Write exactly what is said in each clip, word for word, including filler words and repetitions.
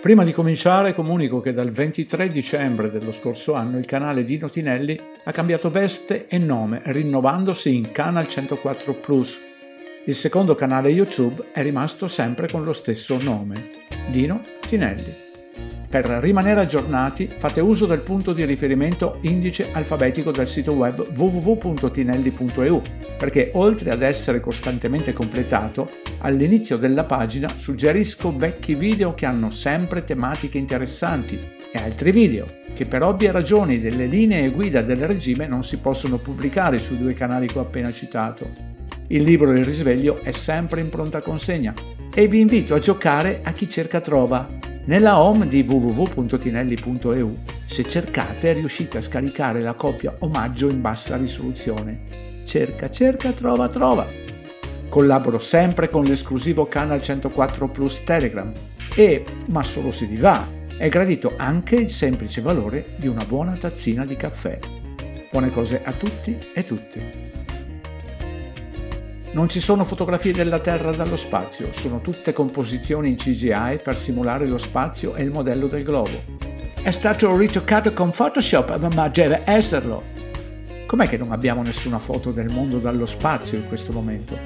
Prima di cominciare comunico che dal ventitré dicembre dello scorso anno il canale Dino Tinelli ha cambiato veste e nome, rinnovandosi in Canal centoquattro Plus. Il secondo canale YouTube è rimasto sempre con lo stesso nome, Dino Tinelli. Per rimanere aggiornati fate uso del punto di riferimento indice alfabetico del sito web w w w punto tinelli punto e u, perché oltre ad essere costantemente completato, all'inizio della pagina suggerisco vecchi video che hanno sempre tematiche interessanti e altri video che per ovvie ragioni delle linee guida del regime non si possono pubblicare sui due canali che ho appena citato. Il libro Il risveglio è sempre in pronta consegna e vi invito a giocare a chi cerca trova. Nella home di w w w punto tinelli punto e u, se cercate riuscite a scaricare la copia omaggio in bassa risoluzione. Cerca, cerca, trova, trova. Collaboro sempre con l'esclusivo Canal centoquattro Plus Telegram e, ma solo se vi va, è gradito anche il semplice valore di una buona tazzina di caffè. Buone cose a tutti e tutte. Non ci sono fotografie della Terra dallo spazio, sono tutte composizioni in C G I per simulare lo spazio e il modello del globo. È stato ritoccato con Photoshop, ma deve esserlo! Com'è che non abbiamo nessuna foto del mondo dallo spazio in questo momento?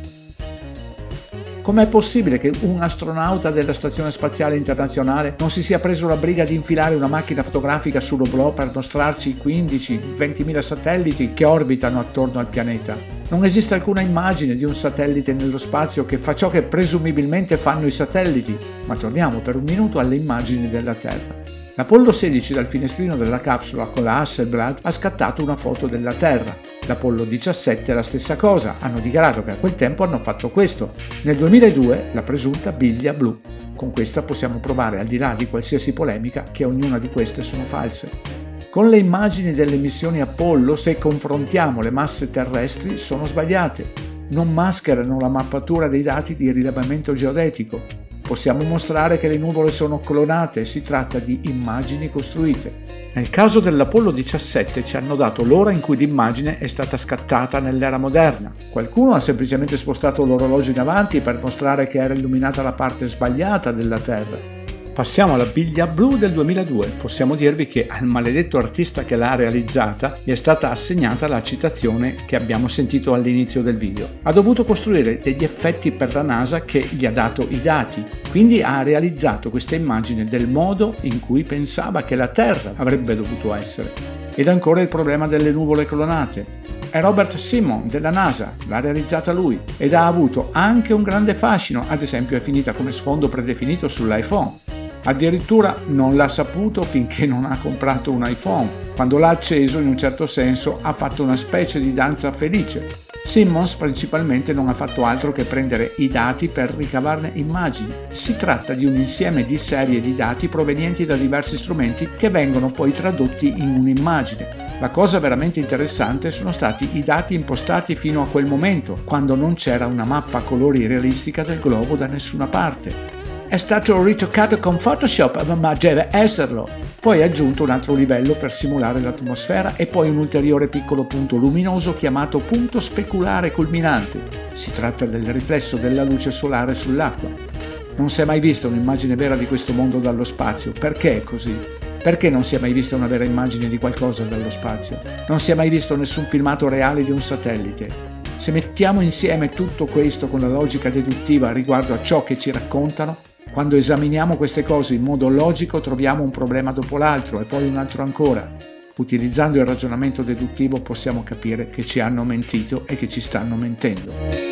Com'è possibile che un astronauta della Stazione Spaziale Internazionale non si sia preso la briga di infilare una macchina fotografica sull'oblò per mostrarci i quindici ventimila satelliti che orbitano attorno al pianeta? Non esiste alcuna immagine di un satellite nello spazio che fa ciò che presumibilmente fanno i satelliti, ma torniamo per un minuto alle immagini della Terra. L'Apollo sedici dal finestrino della capsula con la Hasselblad ha scattato una foto della Terra. L'Apollo diciassette la stessa cosa, hanno dichiarato che a quel tempo hanno fatto questo. Nel duemiladue la presunta biglia blu. Con questa possiamo provare, al di là di qualsiasi polemica, che ognuna di queste sono false. Con le immagini delle missioni Apollo, se confrontiamo le masse terrestri, sono sbagliate. Non mascherano la mappatura dei dati di rilevamento geodetico. Possiamo mostrare che le nuvole sono clonate, si tratta di immagini costruite. Nel caso dell'Apollo diciassette ci hanno dato l'ora in cui l'immagine è stata scattata nell'era moderna. Qualcuno ha semplicemente spostato l'orologio in avanti per mostrare che era illuminata la parte sbagliata della Terra. Passiamo alla biglia blu del duemiladue. Possiamo dirvi che al maledetto artista che l'ha realizzata gli è stata assegnata la citazione che abbiamo sentito all'inizio del video. Ha dovuto costruire degli effetti per la NASA che gli ha dato i dati, quindi ha realizzato questa immagine del modo in cui pensava che la Terra avrebbe dovuto essere. Ed ancora il problema delle nuvole clonate. È Robert Simon della NASA, l'ha realizzata lui ed ha avuto anche un grande fascino, ad esempio è finita come sfondo predefinito sull'iPhone. Addirittura non l'ha saputo finché non ha comprato un iPhone. Quando l'ha acceso, in un certo senso, ha fatto una specie di danza felice. Simmons principalmente non ha fatto altro che prendere i dati per ricavarne immagini. Si tratta di un insieme di serie di dati provenienti da diversi strumenti che vengono poi tradotti in un'immagine. La cosa veramente interessante sono stati i dati impostati fino a quel momento, quando non c'era una mappa a colori realistica del globo da nessuna parte. È stato ritoccato con Photoshop, ma deve esserlo! Poi ha aggiunto un altro livello per simulare l'atmosfera e poi un ulteriore piccolo punto luminoso chiamato punto speculare culminante. Si tratta del riflesso della luce solare sull'acqua. Non si è mai vista un'immagine vera di questo mondo dallo spazio. Perché è così? Perché non si è mai vista una vera immagine di qualcosa dallo spazio? Non si è mai visto nessun filmato reale di un satellite? Se mettiamo insieme tutto questo con la logica deduttiva riguardo a ciò che ci raccontano, quando esaminiamo queste cose in modo logico troviamo un problema dopo l'altro e poi un altro ancora. Utilizzando il ragionamento deduttivo possiamo capire che ci hanno mentito e che ci stanno mentendo.